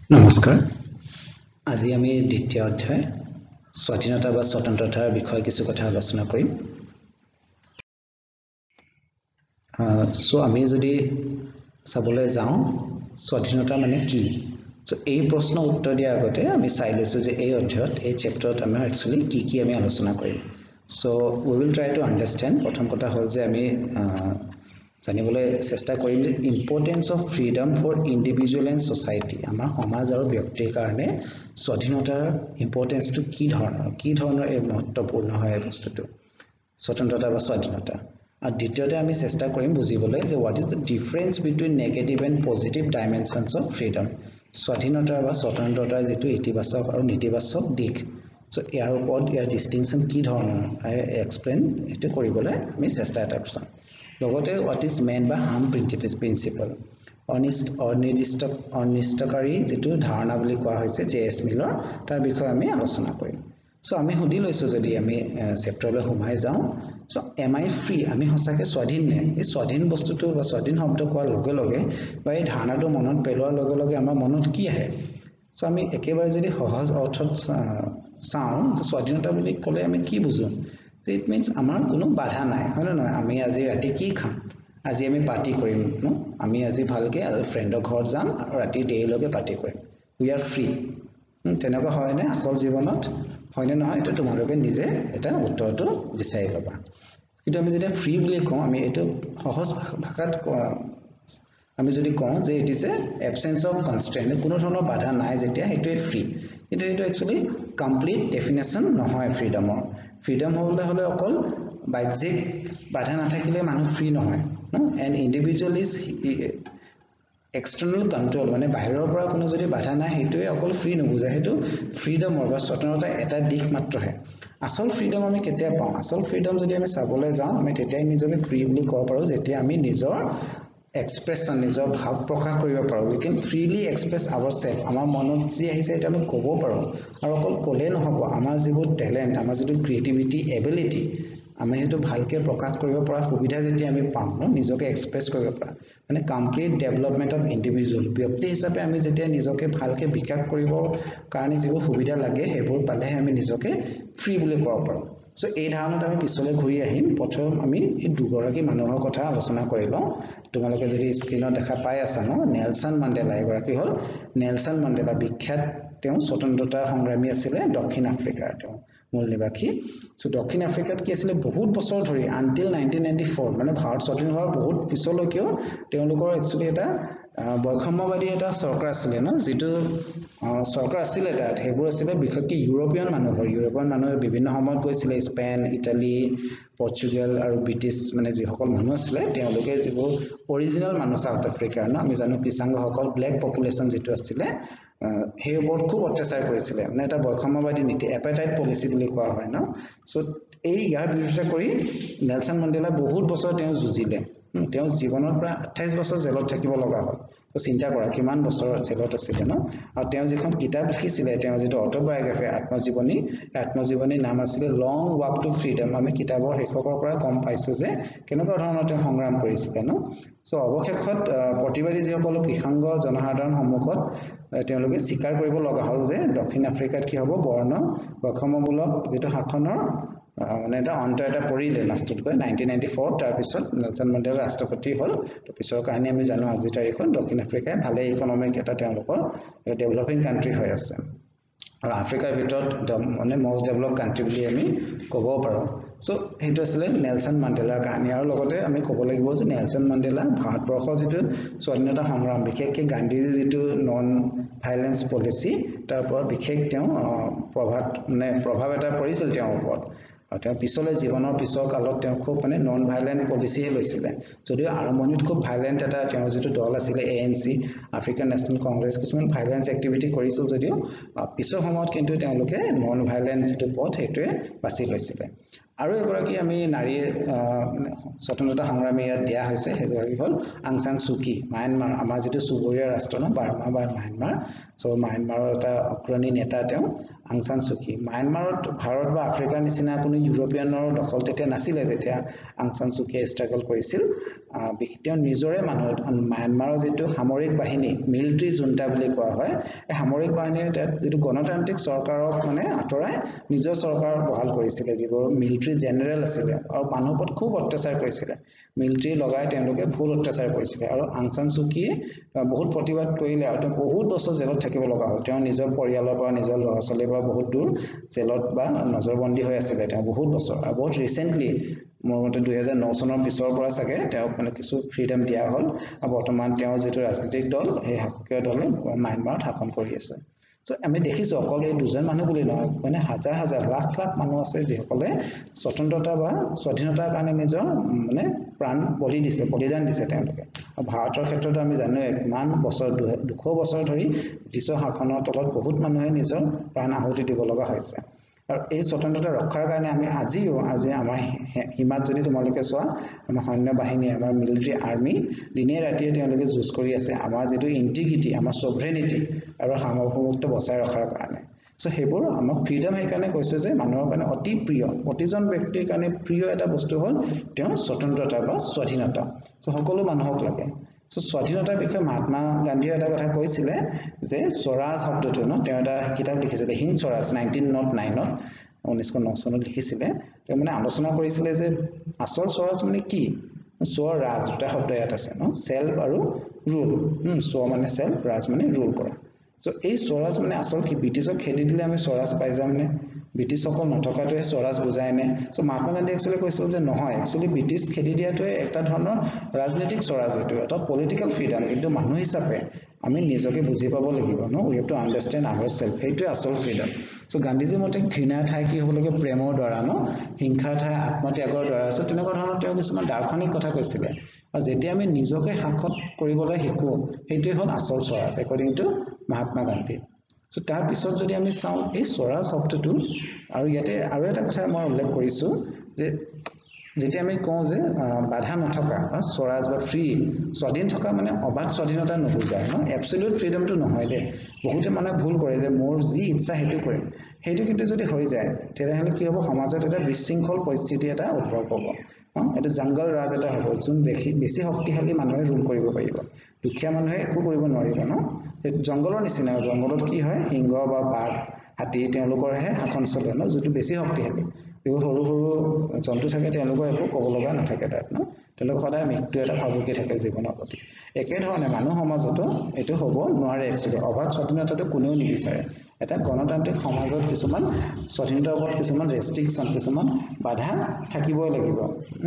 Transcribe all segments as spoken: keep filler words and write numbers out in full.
নমস্কাৰ আজি আমি দ্বিতীয় অধ্যায় স্বাধীনতা বা স্বতন্ত্ৰতাৰ বিষয়ে কিছু কথা আলোচনা কৰিম সো আমি যদি চাবলৈ যাওঁ স্বাধীনতা মানে কি সো এই প্ৰশ্ন উত্তৰ দিয়াৰ আগতে আমি চাই লৈছো যে এই অধ্যায়ত এই চেপ্টাৰত আমি একচুয়ালি কি কি আমি আলোচনা কৰিম so we will try to understand প্ৰথম কথা হ'ল যে আমি জানিবলৈ চেষ্টা কৰিম যে importance of freedom for individual and society আমাৰ সমাজ আৰু ব্যক্তিৰ কাৰণে স্বাধীনতাৰ ইম্পৰ্টেন্সটো কি ধৰণৰ কি ধৰণৰ এই মহত্বপূৰ্ণ হয় এই বস্তুটো স্বতন্ত্ৰতা বা স্বাধীনতা আৰু দ্বিতীয়তে আমি চেষ্টা কৰিম বুজিবলৈ যে what is the difference between negative and positive dimensions of freedom স্বাধীনতা বা স্বতন্ত্ৰতাৰ যেটো ইতিবাচক আৰু নেতিবাচক দিশ সো ইয়াৰ ওপৰত ইয়াৰ ডিস্টিংশন কি ধৰণৰ আই এক্সপ্লেইন এটো কৰিবলৈ আমি চেষ্টা এটা কৰিম লগতে what is meant by harm principle অনিষ্ট অনিৰ্দিষ্ট অনিষ্টকাৰী যেটো ধাৰণা বুলি কোৱা হৈছে জেএছ মিলৰ তাৰ বিষয়ে আমি আলোচনা কৰিম সো আমি সুধি লৈছো যদি আমি চেপ্টাৰলৈ সোমাই যাওঁ সো এম আই ফ্ৰী আমি হসাকে স্বাধীন নে এই স্বাধীন বস্তুটো বা স্বাধীন শব্দ কোৱাৰ লগে লগে বা এই ধাৰণাটো মনত পেলোৱাৰ লগে লগে আমাৰ মনত কি আহে সো আমি একেবাৰে যদি সহজ অৰ্থত চাওঁ স্বাধীনতা বুলি ক'লে আমি কি বুজো it means আমাৰ কোনো বাধা নাই হয় না আমি আজি ৰাতি কি খাম আজি আমি পাৰ্টি কৰিম ন আমি আজি ভালকে ফ্ৰেণ্ডৰ ঘৰত যাম আৰু ৰাতি দেৰিলৈকে পাৰ্টি কৰিম we are free তেনেকুৱা হয় না আসল জীৱনত হয় না নহয় এটা তোমালোকে নিজে এটা উত্তৰটো বিচাৰি লবা কিন্তু আমি যেতিয়া ফ্ৰী বুলি কওঁ আমি এটো সহজ ভাষাত আমি যদি কওঁ যে it is a absence of constraint কোনো ধৰণৰ বাধা নাই যেতিয়া এটো ফ্ৰী কিন্তু এটো একচুয়ালি কমপ্লিট ডেফিনেশন নহয় ফ্ৰীডমৰ ফ্ৰীডম হলে হলে অকল বাহ্যিক বাধা নাথাকিলে মানুহ ফ্ৰী নহয় ন an individual is external control মানে বাহিৰৰ পৰা কোনো যদি বাধা নাই হেতুৱে অকল ফ্ৰী নবুজা হেতু ফ্ৰীডমৰ বা স্বতন্ত্ৰতা এটা দিশ মাত্ৰহে আসল ফ্ৰীডম আমি কেতিয়া পাওঁ আসল ফ্ৰীডম যদি আমি চাবলৈ যাওঁ আমি তেতিয়াই নিজকে ফ্ৰী বুলি ক'ব পাৰো যেতিয়া আমি নিজৰ এক্সপ্ৰেছন নিজৰ ভাৱ প্ৰকাশ কৰিব পাৰো we can freely express ourselves আমাৰ মনত যি আহিছে এটা আমি ক'ব পাৰো আৰু অকল ক'লে নহব আমাৰ যিবোৰ ট্যালেন্ট আমাৰ যিটো ক্ৰিয়েটিভিটি এবিলিটি আমি হেতু ভালকে প্ৰকাশ কৰিব পৰা সুবিধা যেতিয়া আমি পাম ন নিজকে এক্সপ্ৰেছ কৰিব পৰা মানে কমপ্লিট ডেভেলপমেন্ট অফ ইন্ডিভিজুৱেল ব্যক্তি হিচাপে আমি যেতিয়া নিজকে ভালকে বিকাশ কৰিব কাৰণে যিবোৰ সুবিধা লাগে হেবোৰ পালেহে আমি নিজকে ফ্ৰী বুলি ক'ব পাৰো সো এই ধাৰণাত আমি পিছলৈ ঘূৰি আহিম প্ৰথম আমি এই দুগৰাকী মানুহৰ কথা আলোচনা কৰি লওঁ তোমালোকে যদি স্ক্ৰিনত দেখা পাই আছা ন নেলসন মাণ্ডেলা এগৰাকী হ'ল নেলসন মাণ্ডেলা বিখ্যাত তেওঁ স্বতন্ত্ৰতা সংগ্ৰামী আছিল দক্ষিণ আফ্ৰিকাৰ তেওঁ মূল নিবাসী সো দক্ষিণ আফ্ৰিকাত কি আছিল বহুত বছৰ ধৰি আনটিল নাইনটিন নাইনটি ফ'ৰ মানে ভাৰত স্বাধীন হোৱাৰ বহুত পিছলৈকেও তেওঁলোকৰ একচুয়ালি এটা বৈষম্যবাদী এটা চৰকাৰ আছিল ন যেটো চৰকাৰ আছিল তাত হেবোৰ আছিল বিশেষকৈ ইউৰোপিয়ান মানুহৰ ইউৰোপিয়ান মানুহৰ বিভিন্ন সময়ত গৈছিল স্পেন ইটালী পৰ্তুগাল আৰু ব্ৰিটিছ মানে যিসকল মানুহ আছিল তেওঁলোকে যিবোৰ অৰিজিনাল মানুহ সাউথ আফ্ৰিকাৰ ন আমি জানো পিছাংগসকল ব্লেক পপুলেশন যেটো আছিল সেই ওপৰত খুব অত্যাচাৰ কৰিছিল মানে এটা বৈষম্যবাদী নীতি এপেটাইট পলিচি বুলি কোৱা হয় ন সো এই ইয়াৰ বিৰুদ্ধে কৰি নেলসন মাণ্ডেলা বহুত বছৰ তেওঁ যুঁজিলে তেওঁ জীৱনৰ পৰা আঠাইশ বছৰ জেলত থাকিব লগা হ'ল তো চিন্তা কৰা কিমান বছৰ জেলত আছিল ন আৰু তেওঁ যিখন কিতাপ লিখিছিল তেওঁ যেটো অটোবায়োগ্ৰাফি আত্মজীৱনী আত্মজীৱনীৰ নাম আছিল লং ৱাক টু ফ্ৰীডম আমি কিতাপৰ লেখকৰ পৰা কম পাইছো যে কেনেকুৱা ধৰণৰ তেওঁ সংগ্ৰাম কৰিছিল ন সো অৱশেষত প্ৰতিবাদী যিসকল কৃষাংগ জনসাধাৰণ সন্মুখত তেওঁলোকে স্বীকাৰ কৰিব লগা হ'ল যে দক্ষিণ আফ্ৰিকাত কি হ'ব বৰ্ণ বৈষম্যমূলক যেটো শাসনৰ মানে এটা অন্ত এটা পৰিলে লাষ্টত গৈ নাইনটিন নাইনটি ফ'ৰ তাৰ পিছত নেলসন মাণ্ডেলা ৰাষ্ট্ৰপতি হ'ল তো পিছৰ কাহিনী আমি জানো আজি তাৰিখত দক্ষিণ আফ্ৰিকাই ভালে ইকোনমিক এটা তেওঁলোকৰ ডেভেলপিং কান্ট্ৰি হৈ আছে আৰু আফ্ৰিকাৰ ভিতৰত মানে মোষ্ট ডেভেলপ কান্ট্ৰি বুলি আমি ক'ব পাৰো সো হেতু আছিল নেলসন মাণ্ডেলাৰ কাহিনী আৰু লগতে আমি ক'ব লাগিব যে নেলসন মাণ্ডেলা ভাৰতবৰ্ষৰ যেটো স্বাধীনতা সংগ্ৰাম বিশেষকৈ গান্ধীজী যেটো নন ভাইলেন্স পলিচি তাৰ পৰা বিশেষ তেওঁ প্ৰভাৱ মানে প্ৰভাৱ এটা পৰিছিল তেওঁৰ ওপৰত আৰু তেওঁ পিছলৈ জীৱনৰ পিছৰ কালত তেওঁ খুব মানে নন ভাইলেন্ট পলিচি লৈছিল যদিও আৰম্ভণিত খুব ভাইলেন্ট এটা তেওঁ যেটো দল আছিল এএনসি আফ্ৰিকান নেশনেল কংগ্ৰেছ কিছুমান ভাইলেন্স এক্টিভিটি কৰিছিল যদিও পিছৰ সময়ত কিন্তু তেওঁলোকে নন ভাইলেন্ট যেটো পথ হেতুৱে বাছি লৈছিল আৰু এগৰাকী আমি নাৰী স্বতন্ত্ৰতা সংগ্ৰামী ইয়াত দিয়া হৈছে সেইগৰাকী হ'ল আং সান সু কি ম্যানমাৰ আমাৰ যেটো সুবৰীয়া ৰাষ্ট্ৰ ন বাৰ্মা বা ম্যানমাৰ সো ম্যানমাৰৰ এটা অগ্ৰণী নেতা তেওঁ আং সান সু কি ম্যানমাৰত ভাৰত বা আফ্ৰিকাৰ নিচিনা কোনো ইউৰোপিয়ানৰ দখল তেতিয়া নাছিলে যেতিয়া আং সান সু কিয়ে ষ্ট্ৰাগল কৰিছিল তেওঁ নিজৰে মানুহ ম্যানমাৰৰ যেটো সামৰিক বাহিনী মিলিটাৰী জুণ্টা বুলি কোৱা হয় এই সামৰিক বাহিনীয়ে যেটো গণতান্ত্ৰিক চৰকাৰক মানে আঁতৰাই নিজৰ চৰকাৰ বহাল কৰিছিলে যিবোৰ মিলিটাৰী জেনেৰেল আছিল আৰু মানুহৰ ওপৰত খুব অত্যাচাৰ কৰিছিল মিলিটাৰী লগাই তেওঁলোকে ভুল অত্যাচাৰ কৰিছিল আৰু আং সান সু কিয়ে বহুত প্ৰতিবাদ কৰিলে আৰু তেওঁ বহুত বছৰ জেলত থাকিব লগা হ'ল তেওঁ নিজৰ পৰিয়ালৰ পৰা নিজৰ ল'ৰা ছোৱালীৰ পৰা বহুত দূৰ জেলত বা নজৰবন্দী হৈ আছিল তেওঁ বহুত বছৰ আৰু বহুত ৰিসেন্টলি মোৰ মতে দুই হাজাৰ ন চনৰ পিছৰ পৰা চাগে তেওঁক মানে কিছু ফ্ৰীডম দিয়া হ'ল আৰু বৰ্তমান তেওঁ যেটো ৰাজনৈতিক দল সেই শাসকীয় দলে ম্যানমাৰত শাসন কৰি আছে সো আমি দেখিছো অকল এই দুজন মানুহ বুলি নহয় মানে হাজাৰ হাজাৰ লাখ লাখ মানুহ আছে যিসকলে স্বতন্ত্ৰতা বা স্বাধীনতাৰ কাৰণে নিজৰ মানে প্ৰাণ বলি দিছে বলিদান দিছে তেওঁলোকে আৰু ভাৰতৰ ক্ষেত্ৰত আমি জানো কিমান বছৰ দুশ বছৰ ধৰি ব্ৰিটিছৰ শাসনৰ তলত বহুত মানুহে নিজৰ প্ৰাণ আহুতি দিব লগা হৈছে আৰু এই স্বতন্ত্ৰতা ৰক্ষাৰ কাৰণে আমি আজিও আজি আমাৰ হিমাত যদি তোমালোকে চোৱা আমাৰ সৈন্য বাহিনী আমাৰ মিলিটাৰী আৰ্মি দিনে ৰাতিয়ে তেওঁলোকে যুঁজ কৰি আছে আমাৰ যেটো ইন্টিগ্ৰিটি আমাৰ সভৰেনিটি আৰু সাৰ্বভৌমত্ব বচাই ৰখাৰ কাৰণে সো হেবোৰ আমাৰ ফ্ৰীডম হে কাৰণে কৈছে যে মানুহৰ কাৰণে অতি প্ৰিয় প্ৰতিজন ব্যক্তিৰ কাৰণে প্ৰিয় এটা বস্তু হ'ল তেওঁৰ স্বতন্ত্ৰতা বা স্বাধীনতা সো সকলো মানুহক লাগে সো স্বাধীনতাৰ বিষয়ে মহাত্মা গান্ধীয়ে এটা কথা কৈছিলে যে স্বৰাজ শব্দটো ন তেওঁ এটা কিতাপ লিখিছিলে Hind Swaraj nineteen naught nine ত উনৈশ ন চনত লিখিছিলে তেওঁ মানে আলোচনা কৰিছিলে যে আসল স্বৰাজ মানে কি স্বৰাজ দুটা শব্দ ইয়াত আছে ন সেলফ আৰু ৰুল স্ব মানে সেলফ ৰাজ মানে ৰুল কৰা সো এই স্বৰাজ মানে আসল কি ব্ৰিটিছক খেদি দিলে আমি স্বৰাজ পাই যাম নে ব্ৰিটিছসকল নথকাটোৱে স্বৰাজ বুজায় নে সো মহাত্মা গান্ধী একচুয়ালি কৈছিল যে নহয় একচুয়ালি ব্ৰিটিছ খেদি দিয়াটোৱে একটা ধৰণৰ ৰাজনৈতিক স্বৰাজ এটো এটা পলিটিক্যাল ফ্ৰীডম কিন্তু মানুহ হিচাপে আমি নিজকে বুজি পাব লাগিব ন উই হেভ টু আন্ডাৰষ্টেণ্ড আৱাৰসেলফ এইটোৱে আসল ফ্ৰীডম সো গান্ধীজী মতে ঘৃণাৰ ঠাই কি হ'ব লাগে প্ৰেমৰ দ্বাৰা ন হিংসাৰ ঠাই আত্মত্যাগৰ দ্বাৰা সো তেনেকুৱা ধৰণৰ তেওঁ কিছুমান দাৰ্শনিক কথা কৈছিলে আৰু যেতিয়া আমি নিজকে শাসন কৰিবলৈ শিকো সেইটোৱে হ'ল আসল swaraj according to Mahatma Gandhi so তাৰ পিছত যদি আমি চাওঁ এই স্বৰাজ শব্দটো আৰু ইয়াতে আৰু এটা কথা মই উল্লেখ কৰিছো যে যেতিয়া আমি কওঁ যে বাধা নথকা বা স্বৰাজ বা ফ্ৰী স্বাধীন থকা মানে অবাধ স্বাধীনতা নুবুজায় ন এবসলিউট ফ্ৰীডমটো নহয় দে বহুতে মানে ভুল কৰে যে মোৰ যি ইচ্ছা হেতু কৰে হেতু কিন্তু যদি হৈ যায় তেতিয়াহলে কি হ'ব সমাজত এটা বিশৃংখল পৰিস্থিতি এটা উদ্ভৱ হ'ব এটা জংগল ৰাজ এটা হ'ব যোন বেছি বেছি শক্তিশালী মানুহে ৰুল কৰিব পাৰিব দুখীয়া মানুহে একো কৰিব নোৱাৰিব ন জংগলৰ নিচিনা জংগলত কি হয় সিংহ বা বাঘ হাতী তেওঁলোকৰহে শাসন চলে ন যেটো বেছি শক্তিশালী যিবোৰ সৰু সৰু জন্তু থাকে তেওঁলোকৰ একো ক'ব লগা নাথাকে তাত ন তেওঁলোক সদায় মৃত্যু এটা ভাবুকি থাকে জীৱনৰ প্ৰতি একে ধৰণে মানুহ সমাজতো এটো হ'ব নোৱাৰে একচুয়ালি অবাধ স্বাধীনতাটো কোনেও নিবিচাৰে এটা গণতান্ত্ৰিক সমাজত কিছুমান স্বাধীনতাৰ ওপৰত কিছুমান ৰেষ্ট্ৰিকশন কিছুমান বাধা থাকিবই লাগিব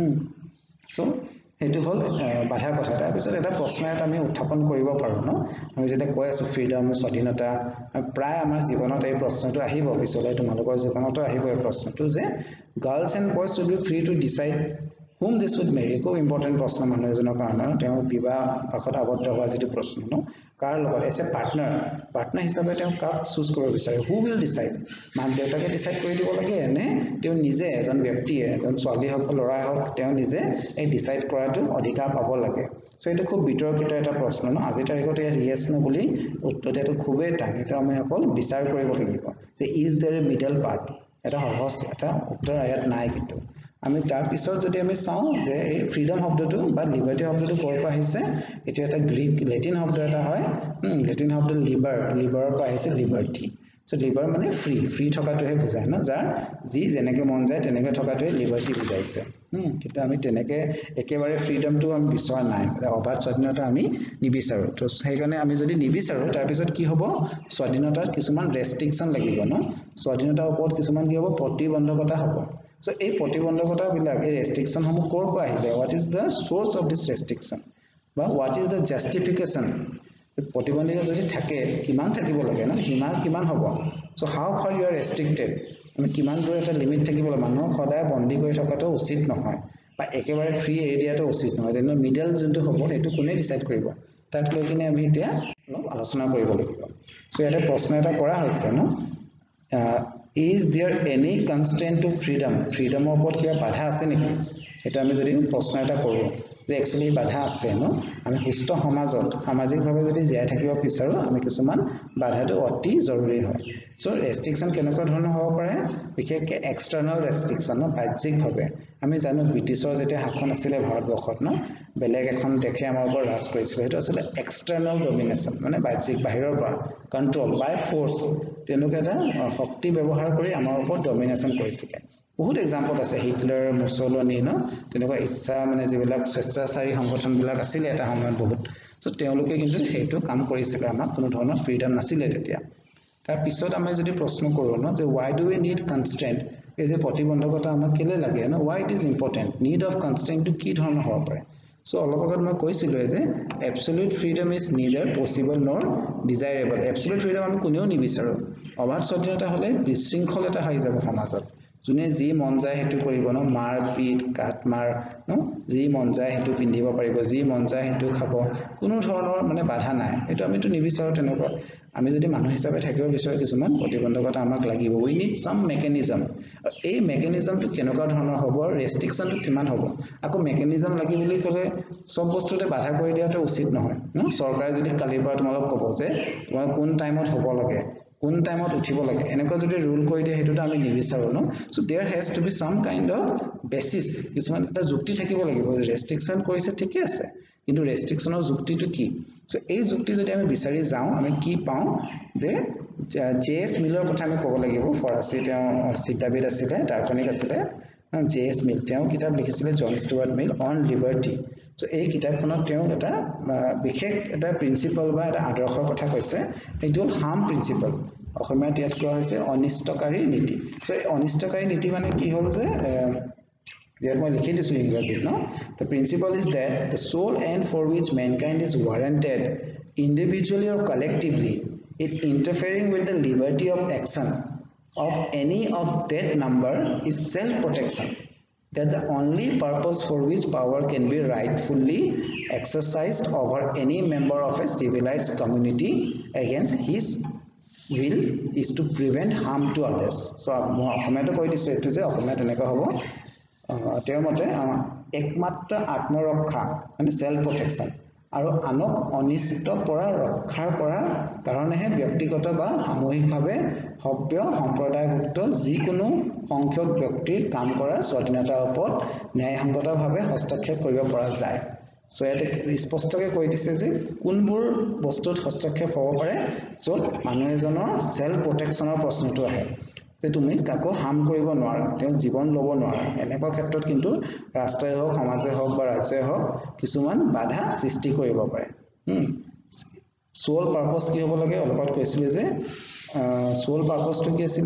সো হেতু হল বাধা কথা তাৰ পিছত এটা প্ৰশ্ন এটা আমি উত্থাপন কৰিব পাৰো ন আমি যেটা কৈ আছো ফ্ৰীডম স্বাধীনতা প্ৰায় আমাৰ জীৱনত এই প্ৰশ্নটো আহিব পিছলৈ তোমালোকৰ জীৱনতো আহিব এই প্ৰশ্নটো যে girls and boys should be free to decide whom they should marry খুব ইম্পৰ্টেন্ট প্ৰশ্ন মানুহ এজনৰ কাৰণে তেওঁ বিবাহ পাশত আবদ্ধ হোৱা যেটো প্ৰশ্ন ন কাৰ লগত এজ এ পাৰ্টনাৰ পাৰ্টনাৰ হিচাপে তেওঁ কাক চুজ কৰিব বিচাৰে who will decide মান দেউতাকে ডিসাইড কৰি দিব লাগে নে তেওঁ নিজে এজন ব্যক্তিয়ে এজন ছোৱালী হওক ল'ৰা হওক তেওঁ নিজে এই ডিসাইড কৰাটো অধিকাৰ পাব লাগে সো এটো খুব বিতৰ্কিত এটা প্ৰশ্ন ন আজি তাৰিখত ইয়াত য়েছ নো বুলি উত্তৰ দিয়াটো খুবেই টান এটা আমি অকল বিচাৰ কৰিব লাগিব যে is there a middle path এটা সহজ এটা উত্তৰ ইয়াত নাই কিন্তু আমি তাৰ পিছত যদি আমি চাওঁ যে এই ফ্ৰীডম শব্দটো বা লিবাৰ্টি শব্দটো ক'ৰ পৰা আহিছে এটো এটা গ্ৰীক লেটিন শব্দ এটা হয় লেটিন শব্দ লিবাৰ লিবাৰৰ পৰা আহিছে লিবাৰ্টি সো লিবাৰ মানে ফ্ৰী ফ্ৰী থকাটোহে বুজায় না যাৰ যি যেনেকে মন যায় তেনেকে থকাটোহে লিবাৰ্টি বুজাইছে কিন্তু আমি তেনেকে একেবাৰে ফ্ৰীডমটো আমি বিচৰা নাই অবাধ স্বাধীনতা আমি নিবিচাৰো তো সেইকাৰণে আমি যদি নিবিচাৰো তাৰ পিছত কি হ'ব স্বাধীনতাৰ কিছুমান ৰেষ্ট্ৰিকশন লাগিব ন স্বাধীনতাৰ ওপৰত কিছুমান কি হ'ব প্ৰতিবন্ধকতা হ'ব So, এই প্ৰতিবন্ধকতা বিলাক এই ৰেষ্ট্ৰিকশন সমূহ ক'ৰ পৰা আহিলে what is the source of this restriction বা what is the justification প্ৰতিবন্ধকতা যদি থাকে কিমান থাকিব লাগে না সীমা কিমান হ'ব so how far you are restricted আমি কিমান দূৰ এটা লিমিট থাকিব লাগে মানুহ সদায় বন্দী কৰি থকাটো উচিত নহয় বা একেবাৰে ফ্ৰী এৰিয়াটো উচিত নহয় যেন মিডল যোনটো হ'ব সেইটো কোনে ডিসাইড কৰিব তাক লৈ কিনে আমি এতিয়া অলপ আলোচনা কৰিব লাগিব so ইয়াতে প্ৰশ্ন এটা কৰা হৈছে ন Is there any constraint to freedom? Freedom ওপৰত কিবা বাধা আছে নেকি? এটা আমি যদি প্ৰশ্ন এটা কৰোঁ যে একচুয়ালি বাধা আছে ন আমি সুস্থ সমাজত সামাজিকভাৱে যদি জীয়াই থাকিব বিচাৰো আমি কিছুমান বাধাটো অতি জৰুৰী হয় সো ৰেষ্ট্ৰিকশন কেনেকুৱা ধৰণৰ হ'ব পাৰে বিশেষকৈ এক্সটাৰ্নাল ৰেষ্ট্ৰিকশন ন বাহ্যিকভাৱে আমি জানো ব্ৰিটিছৰ যেতিয়া শাসন আছিল ভাৰতবৰ্ষত ন বেলেগ এখন দেশে আমাৰ ওপৰত ৰাজ কৰিছিল সেইটো আছিল এক্সটাৰ্নাল ডমিনেশ্যন মানে বাহ্যিক বাহিৰৰ পৰা কন্ট্ৰোল বাই ফোৰ্স তেনেকুৱা এটা শক্তি ব্যৱহাৰ কৰি আমাৰ ওপৰত ডমিনেশ্যন কৰিছিল বহুত এক্সাম্পল আছে হিটলাৰ মুছলিনী ন তেনেকুৱা ইচ্ছা মানে যিবিলাক স্বেচ্ছাচাৰী সংগঠনবিলাক আছিল এটা সময়ত বহুত সো তেওঁলোকে কিন্তু সেইটো কাম কৰিছিল আমাক কোনো ধৰণৰ ফ্ৰীডম নাছিল তেতিয়া তাৰ পিছত আমি যদি প্ৰশ্ন কৰোঁ ন যে why do we need constraint এই যে প্ৰতিবন্ধকতা আমাক কেলে লাগে ন why it is important need of constraint to কি ধৰণৰ হ'ব পাৰে সো অলপ আগত মই কৈছিলো যে absolute freedom is neither possible nor desirable absolute freedom আমি কোনেও নিবিচাৰো অবাধ স্বাধীনতা হলে বিশৃংখল এটা হৈ যাব সমাজত যোনে যি মন যায় হেতু কৰিব ন মাৰ পিট কাট মাৰ ন যি মন যায় হেতু পিন্ধিব পাৰিব যি মন যায় হেতু খাব কোনো ধৰণৰ মানে বাধা নাই এটো আমিটো নিবিচাৰো তেনেকুৱা আমি যদি মানুহ হিচাপে থাকিব বিচাৰো কিছুমান প্ৰতিবন্ধকতা আমাক লাগিব we need some mechanism এই মেকানিজমটো কেনেকুৱা ধৰণৰ হ'ব ৰেষ্ট্ৰিকশনটো কিমান হ'ব আকৌ মেকানিজম লাগি বুলি ক'লে সব বস্তুতে বাধা কৰি দিয়াটো উচিত নহয় ন চৰকাৰে যদি কালিৰ পৰা তোমালোক ক'ব যে তোমাৰ কোন টাইমত হ'ব লাগে কোন টাইমত উঠিব লাগে এনেকুৱা যদি ৰুল কৰি দিয়ে হেতুটো আমি নিবিচাৰো ন so there has to be some kind of basis কিছুমান এটা যুক্তি থাকিব লাগিব যে ৰেষ্ট্ৰিকশন কৰিছে ঠিকই আছে কিন্তু ৰেষ্ট্ৰিকশনৰ যুক্তিটো কি সো এই যুক্তি যদি আমি বিচাৰি যাওঁ আমি কি পাওঁ যে জেএস মিলৰ কথা আমি ক'ব লাগিব ফৰাসী তেওঁ চিন্তাবিদ আছিলে দাৰ্শনিক আছিলে জেএস মিল তেওঁ কিতাপ লিখিছিলে John Stuart Mill on liberty so এই কিতাপখনত তেওঁ এটা বিশেষ এটা প্ৰিন্সিপল বা এটা আদৰ্শৰ কথা কৈছে এইটো হাম প্ৰিন্সিপল অসমীয়াত ইয়াত কোৱা হৈছে অনিষ্টকাৰী নীতি সো এই অনিষ্টকাৰী নীতি মানে কি হ'ল যে ইয়াত মই লিখি দিছো ইংৰাজীত ন the principle is that the sole end for which mankind is warranted individually or collectively it interfering with the liberty of action of any of that number is self protection that the only purpose for which power can be rightfully exercised over any member of a civilized community against his will is to prevent harm to others so মই অসমীয়াটো কৈ দিছো এটো যে অসমীয়াত এনেকা হ'ব তেওঁৰ মতে একমাত্ৰ আত্মৰক্ষা মানে সেলফ প্ৰটেকচন আৰু আনক অনিষ্ট পৰা ৰক্ষাৰ পৰা কাৰণেহে ব্যক্তিগত বা সামূহিকভাৱে সভ্য সম্প্ৰদায়ভুক্ত যিকোনো সংখ্যক ব্যক্তিৰ কাম কৰাৰ স্বাধীনতাৰ ওপৰত ন্যায়সংগতভাৱে হস্তক্ষেপ কৰিব পৰা যায় সো ইয়াতে স্পষ্টকৈ কৈ দিছে যে কোনবোৰ বস্তুত হস্তক্ষেপ হ'ব পাৰে য'ত মানুহ এজনৰ সেলফ প্ৰটেকচনৰ প্ৰশ্নটো আহে যে তুমি কাকো হাম কৰিব নোৱাৰা তেওঁ জীৱন ল'ব নোৱাৰা এনেকুৱা ক্ষেত্ৰত কিন্তু ৰাষ্ট্ৰই হওক সমাজে হওক বা ৰাজ্যই হওক কিছুমান বাধা সৃষ্টি কৰিব পাৰে হুম সোল পাৰপাস কি হ'ব লাগে অলপত কৈছিল যে সোল পাৰপাসটো কি আছিল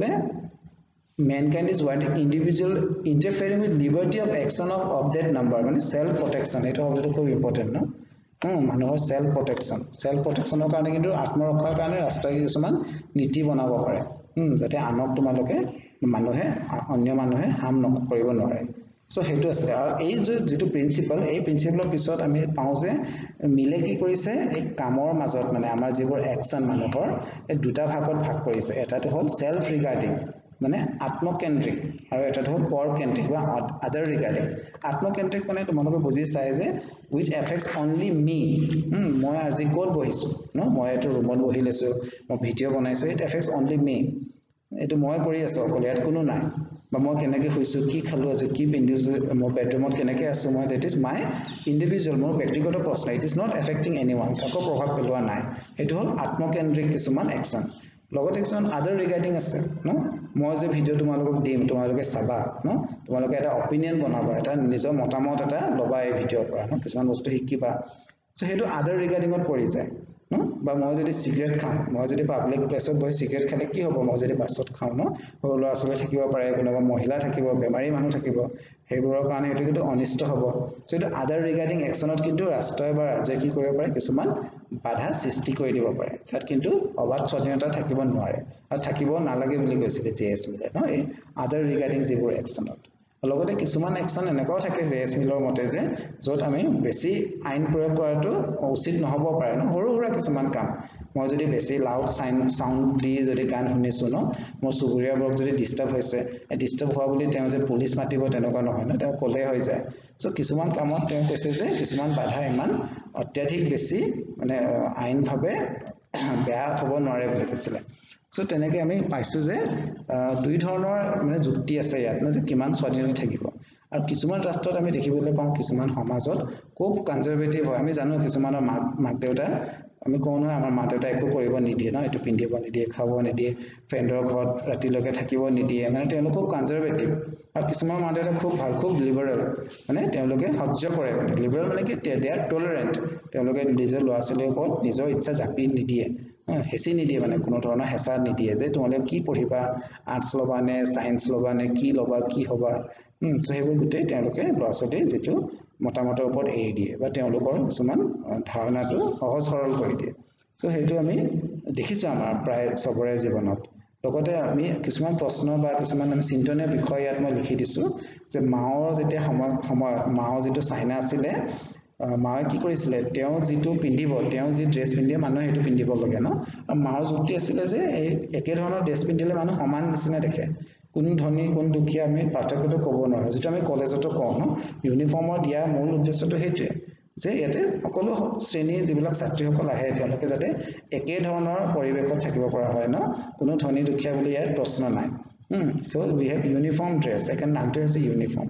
mankind is one individual interfering with liberty of action of of that number মানে self protection এটা হবটো খুব ইম্পৰ্টেন্ট ন হুম মানুহৰ self protection self protectionৰ কাৰণে কিন্তু আত্মৰক্ষাৰ কাৰণে ৰাষ্ট্ৰই কিছুমান নীতি বনাব পাৰে হুম যাতে আনক তোমালোকে মানুহে অন্য মানুহে হাম নকৰিব নোৱাৰে সো হেতু আছে আৰু এই যে যেটো প্ৰিন্সিপল এই প্ৰিন্সিপলৰ পিছত আমি পাওঁ যে মিলে কি কৰিছে এই কামৰ মাজত মানে আমাৰ যিবোৰ একচন মানুহৰ এই দুটা ভাগত ভাগ কৰিছে এটাটো হ'ল সেলফ ৰিগাৰ্ডিং মানে আত্মকেন্দ্ৰিক আৰু এটাটো হ'ল পৰ কেন্দ্ৰিক বা আদাৰ ৰিগাৰ্ডিং আত্মকেন্দ্ৰিক মানে তোমালোকে বুজি চাই যে which affects only me হুম মই আজি ক'ত বহিছো ন মই এটা ৰুমত বহি লৈছো মই ভিডিঅ' বনাইছো it affects only me এটো মই কৰি আছো অকল ইয়াত কোনো নাই বা মই কেনেকৈ হৈছো কি খালো আজি কি পিন্ধিছো মই বেডৰুমত কেনেকৈ আছো মই that is my individual মোৰ ব্যক্তিগত প্ৰশ্ন it is not affecting anyone কাকো প্ৰভাৱ পেলোৱা নাই এটো হ'ল আত্মকেন্দ্ৰিক কিছুমান একচন লগতে কিছুমান আদাৰ ৰিগাৰ্ডিং আছে ন মই যে ভিডিঅ' তোমালোকক দিম তোমালোকে চাবা ন তোমালোকে এটা অপিনিয়ন বনাবা এটা নিজৰ মতামত এটা লবা এই ভিডিঅ'ৰ পৰা ন কিছুমান বস্তু শিকিবা সো হেতু আদাৰ ৰিগাৰ্ডিংত পৰি যায় ন বা মই যদি সিগাৰেট খাওঁ মই যদি পাব্লিক প্লেছত বহি সিগাৰেট খালে কি হ'ব মই যদি বাছত খাওঁ ন সৰু ল'ৰা ছোৱালী থাকিব পাৰে কোনোবা মহিলা থাকিব বেমাৰী মানুহ থাকিব সেইবোৰৰ কাৰণে এটো কিন্তু অনিষ্ট হ'ব সো এটো আদাৰ ৰিগাৰ্ডিং একচনত কিন্তু ৰাষ্ট্ৰই বা ৰাজ্যই কি কৰিব পাৰে কিছুমান বাধা সৃষ্টি কৰি দিব পাৰে তাত কিন্তু অবাধ স্বাধীনতা থাকিব নোৱাৰে আৰু থাকিব নালাগে বুলি কৈছিলে জেএস মিলে ন এই আদাৰ ৰিগাৰ্ডিং যিবোৰ একচনত লগতে কিছুমান একচন এনেকুৱাও থাকে জেএস মিলৰ মতে যে য'ত আমি বেছি আইন প্ৰয়োগ কৰাটো উচিত নহব পাৰে ন সৰু সৰু কিছুমান কাম মই যদি বেছি লাউড সাউন্ড দি যদি গান শুনিছো ন মোৰ চুবুৰীয়াবোৰক যদি ডিস্টার্ব হৈছে এই ডিস্টার্ব হোৱা বুলি তেওঁ যে পুলিচ মাতিব তেনেকুৱা নহয় ন তেওঁ কলে হৈ যায় সো কিছুমান কামত তেওঁ কৈছে যে কিছুমান বাধা ইমান অত্যাধিক বেছি মানে আইন ভাবে বেয়া হ'ব নোৱাৰে বুলি কৈছিলে সো তেনেকৈ আমি পাইছো যে দুই ধৰণৰ মানে যুক্তি আছে ইয়াত যে কিমান স্বাধীনতা থাকিব আৰু কিছুমান ৰাষ্ট্ৰত আমি দেখিবলৈ পাওঁ কিছুমান সমাজত খুব কনজাৰভেটিভ হয় আমি জানো কিছুমানৰ মাক দেউতা আমি কোন হয় আমাৰ মা দেউতা একো কৰিব নিদিয়ে ন এটো পিন্ধিব নিদিয়ে খাব নিদিয়ে ফ্ৰেণ্ডৰ ঘৰত ৰাতিলৈকে থাকিব নিদিয়ে মানে তেওঁলোক খুব কনজাৰভেটিভ আৰু কিছুমান মা দেউতা খুব ভাল খুব লিবাৰেল মানে তেওঁলোকে সহ্য কৰে মানে লিবাৰেল মানে কি দে আৰ টলাৰেন্ট তেওঁলোকে নিজৰ ল'ৰা ছোৱালীৰ ওপৰত নিজৰ ইচ্ছা জাপি নিদিয়ে হেচি নিদিয়ে মানে কোনো ধৰণৰ হেঁচা নিদিয়ে যে তোমালোকে কি পঢ়িবা আৰ্টছ ল'বা নে সায়েন্স ল'বা নে কি ল'বা কি হ'বা হুম সেইবোৰ গোটেই তেওঁলোকে ল'ৰা ছোৱালী যেটো মতামতৰ ওপৰত এৰি দিয়ে বা তেওঁলোকৰ কিছুমান ধাৰণাটো সহজ সৰল কৰি দিয়ে সো সেইটো আমি দেখিছো আমাৰ প্ৰায় সবৰে জীৱনত লগতে আমি কিছুমান প্ৰশ্ন বা কিছুমান আমি চিন্তনীয় বিষয় ইয়াত মই লিখি দিছো যে মাওৰ যেতিয়া সময়ত মাও যেটো চাইনা আছিলে মাৱে কি কৰিছিলে তেওঁ যেটো পিন্ধিব তেওঁ যি ড্ৰেছ পিন্ধিয়ে মানুহ হেতু পিন্ধিব লাগে ন আৰু মাওৰ যুক্তি আছিলে যে এই একে ধৰণৰ ড্ৰেছ পিন্ধিলে মানুহ সমান নিচিনা দেখে কোন ধনী কোন দুখীয়া আমি পাৰ্থক্যটো ক'ব নোৱাৰো যেটো আমি কলেজতো কওঁ ন ইউনিফৰ্মৰ দিয়া মূল উদ্দেশ্যটো হেতুৱে যে ইয়াতে সকলো শ্ৰেণীৰ যিবিলাক ছাত্ৰীসকল আহে তেওঁলোকে যাতে একে ধৰণৰ পৰিৱেশত থাকিব পৰা হয় ন কোনো ধনী দুখীয়া বুলি ইয়াৰ প্ৰশ্ন নাই hmm so we have uniform dress এখন নামটো হৈছে ইউনিফৰ্ম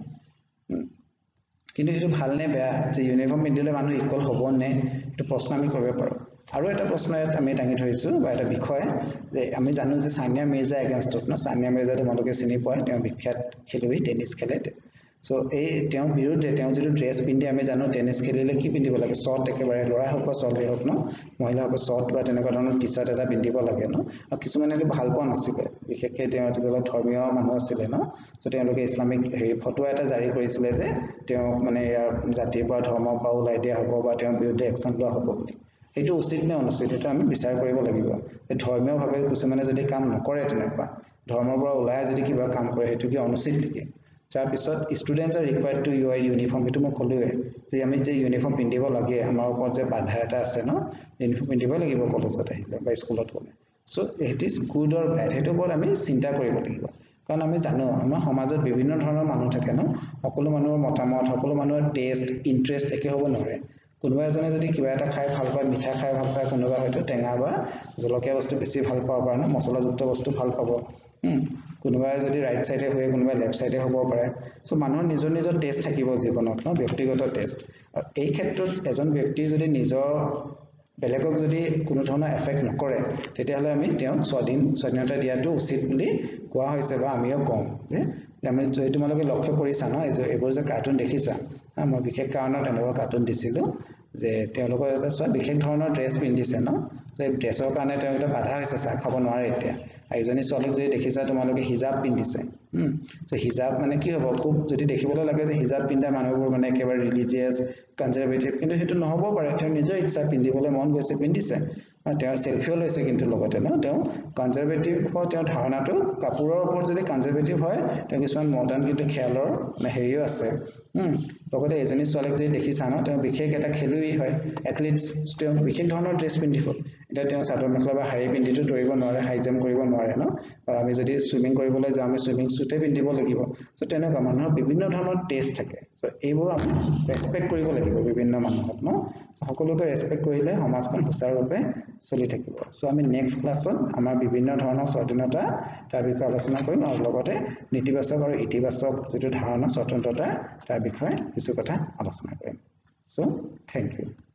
কিন্তু এটো ভাল নে বেয়া যে ইউনিফৰ্ম পিন্ধিলে মানুহ ইকুয়াল হ'ব নে এটো প্ৰশ্ন আমি কৰিব পাৰো আৰু এটা প্ৰশ্ন ইয়াত আমি দাঙি ধৰিছো বা এটা বিষয় যে আমি জানো যে সানিয়া মিৰ্জা এগেইনষ্টত ন সানিয়া মিৰ্জা তোমালোকে চিনি পোৱা তেওঁ বিখ্যাত খেলুৱৈ টেনিছ খেলে সো এই তেওঁৰ বিৰুদ্ধে তেওঁ যেটো ড্ৰেছ পিন্ধি আমি জানো টেনিছ খেলিলে কি পিন্ধিব লাগে শৰ্ট একেবাৰে ল'ৰা হোক বা ছোৱালী হোক ন মহিলা হোক শৰ্ট বা তেনেকুৱা ধৰণৰ টি-শাৰ্ট এটা পিন্ধিব লাগে ন আৰু কিছুমানে এটো ভাল পোৱা নাছিলে বিশেষকৈ তেওঁ যিবিলাক ধৰ্মীয় মানুহ আছিলে ন সো তেওঁলোকে ইছলামিক হেৰি ফটোৱা এটা জাৰি কৰিছিলে যে তেওঁ মানে ইয়াৰ জাতিৰ পৰা ধৰ্মৰ পৰা ওলাই দিয়া হ'ব বা তেওঁৰ বিৰুদ্ধে একচন লোৱা হ'ব বুলি এইটো উচিত নে অনুচিত এটা আমি বিচাৰ কৰিব লাগিব যে ধৰ্মীয় ভাৱে কিছুমানে যদি কাম নকৰে তেনেকুৱা ধৰ্মৰ পৰা ওলাই যদি কিবা কাম কৰে হেতু কি অনুচিত নেকি তাৰ পিছত students are required to your uniform এটো মই কলোৱে যে আমি যে ইউনিফৰ্ম পিন্ধিব লাগে আমাৰ ওপৰত যে বাধা এটা আছে ন ইউনিফৰ্ম পিন্ধিব লাগিব কলেজত আহিলে বা স্কুলত গ'লে so it is good or bad হেতু ওপৰত আমি চিন্তা কৰিব লাগিব কাৰণ আমি জানো আমাৰ সমাজত বিভিন্ন ধৰণৰ মানুহ থাকে ন সকলো মানুহৰ মতামত সকলো মানুহৰ টেষ্ট ইন্টাৰেষ্ট একে হ'ব নোৱাৰে কোনোবা এজনে যদি কিবা এটা খাই ভাল পায় মিঠা খাই ভাল পায় কোনোবা হয়তো টেঙা বা জলকীয়া বস্তু বেছি ভাল পাব পাৰে ন মছলাযুক্ত বস্তু ভাল পাব হুম কোনোবাই যদি ৰাইট সাইডে হয় কোনোবাই লেফট সাইডে হ'ব পাৰে সো মানুহৰ নিজৰ নিজৰ টেষ্ট থাকিব জীৱনত ন ব্যক্তিগত টেষ্ট আৰু এই ক্ষেত্ৰত এজন ব্যক্তি যদি নিজৰ বেলেগক যদি কোনো ধৰণৰ এফেক্ট নকৰে তেতিয়াহলে আমি তেওঁক স্বাধীন স্বাধীনতা দিয়াটো উচিত বুলি কোৱা হৈছে বা আমিও কওঁ যে আমি যদি তোমালোকে লক্ষ্য কৰিছা ন এইবোৰ যে কাৰ্টুন দেখিছা মই বিশেষ কাৰণত এনেকুৱা কাৰ্টুন দিছিলো যে তেওঁলোকৰ এটা সব বিশেষ ধৰণৰ ড্ৰেছ পিন্ধিছে ন যে ড্ৰেছৰ কাৰণে তেওঁ এটা বাধা হৈছে চাহ খাব নোৱাৰে এতিয়া আইজনী ছোৱালীক যদি দেখিছা তোমালোকে হিজাব পিন্ধিছে হুম তো হিজাব মানে কি হ'ব খুব যদি দেখিবলৈ লাগে যে হিজাব পিন্ধা মানুহবোৰ মানে একেবাৰে ৰিলিজিয়াছ কনজাৰভেটিভ কিন্তু হেতু নহব পাৰে তেওঁ নিজৰ ইচ্ছা পিন্ধিবলৈ মন গৈছে পিন্ধিছে তেওঁ সেলফিও লৈছে কিন্তু লগতে ন তেওঁ কনজাৰভেটিভ হয় তেওঁ ধাৰণাটো কাপোৰৰ ওপৰত যদি কনজাৰভেটিভ হয় তেওঁ কিছুমান মডাৰ্ন কিন্তু খেলৰ মানে হেৰিও আছে হুম লগতে এজনী ছোৱালীক যদি দেখিছা ন তেওঁ বিশেষ এটা খেলুৱৈ হয় এথলিটছ তেওঁ বিশেষ ধৰণৰ ড্ৰেছ পিন্ধিব এটা তেওঁ চাদৰ মেখেলা বা শাৰী পিন্ধিটো দৌৰিব নোৱাৰে হাই জাম্প কৰিব নোৱাৰে ন আমি যদি সুইমিং কৰিবলৈ যাওঁ আমি সুইমিং সুটে পিন্ধিব লাগিব সো তেনেকুৱা মানুহৰ বিভিন্ন ধৰণৰ টেষ্ট থাকে সো এইবোৰ আমি ৰেসপেক্ট কৰিব লাগিব বিভিন্ন মানুহক ন সকলোকে ৰেসপেক্ট কৰিলে সমাজখন সুচাৰুৰূপে চলি থাকিব সো আমি নেক্সট ক্লাছত আমাৰ বিভিন্ন ধৰণৰ স্বাধীনতা তাৰ বিষয়ে আলোচনা কৰিম আৰু লগতে নীতিবাচক আৰু ইতিবাচক যেটো ধাৰণা স্বতন্ত্ৰতা তাৰ বিষয়ে কিছু কথা আলোচনা কৰিম সো থ্যাংক ইউ